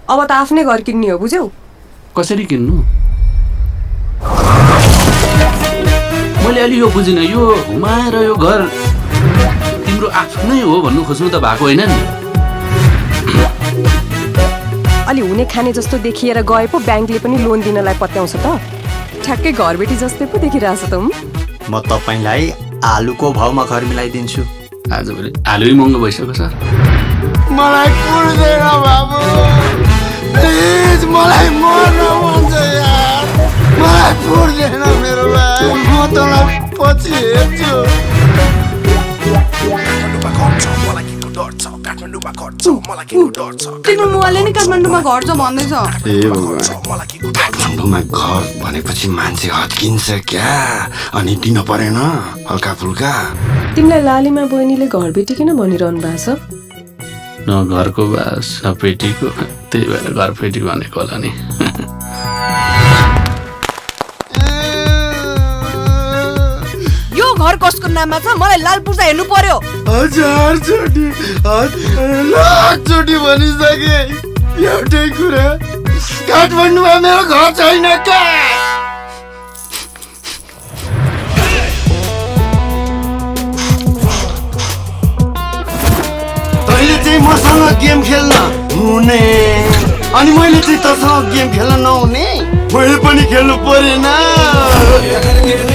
अब त आफ्नै घर किन्ने हो बुझ्यौ? कसरी किन्नु? मैले अलि यो बुझिन, यो हुमाएर यो घर तिम्रो आफ्नै हो भन्नु खोज्नु त भएको होइन नि? अलि हुने खाने जस्तो देखिएर गए पो ब्याङ्कले पनि लोन दिनलाई पत्याउँछ त। ठ्याक्कै घरबेटी जस्तै पो देखिरहेछ त। म तपाईलाई आलुको भाउमा घर मिलाइदिन्छु। आजभोलि आलु महँगो भइसक्यो सर। मलाई पुर्दैन बाबु, प्लिज मलाई मर्न मन छ यार, मलाई पुर्दैन मेरो भाइ, म तँलाई पछि हेर्छु। तिम्रो मुवाले नि काठमाडौँमा घर छ भन्दैछ। ए भगवान, काठमाडौँमा घर भनेपछि मान्छे हत्किन्छ क्या, अनि दिन परेन हल्का फुल्का। तिमीलाई लालीमा बहिनीले घरबेटी किन भनिरहनु भएको छ? न घरको बास न पेटीको, त्यही भएर घरपेटी भनेको होला नि। यो घर कसको नाममा छ? मलाई लाल पूर्जा हेर्नु पर्यो। 1000 चोटी 1,00,000 चोटी भनिसके, एउटै कुरा, काठमाडौँमा मेरो घर छैन क्या। तैँले चाहिँ मसँग गेम खेल्न हुने, अनि मैले चाहिँ तसँग गेम खेल्न नहुने? मैले पनि खेल्नु परेन।